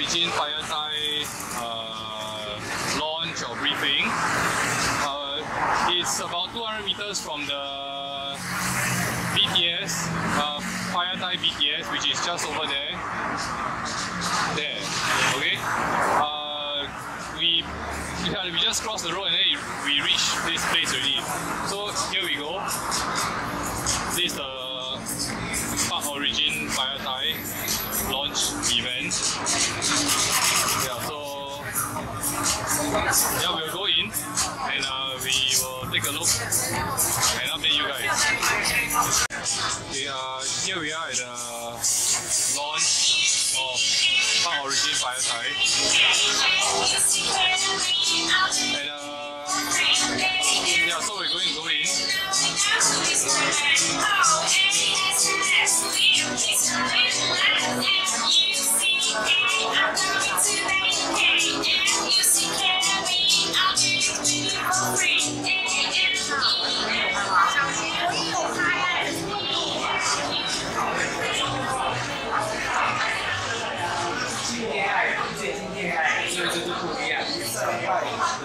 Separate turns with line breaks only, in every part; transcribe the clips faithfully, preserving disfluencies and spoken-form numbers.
Origin Fire Thai uh, launch or briefing. Uh, it's about two hundred meters from the B T S, uh, Fire Thai B T S, which is just over there. There, okay? Uh, we, yeah, we just crossed the road and then we reached this place already. So here we go. This is the Park Origin Fire Thai launch event. Yeah, so yeah, we'll go in and uh, we will take a look and update you guys. Okay, uh, here we are at the launch of Park Origin Fire Thai. And uh, yeah, so we're going to go in.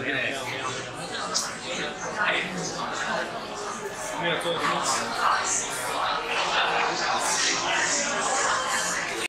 没有做。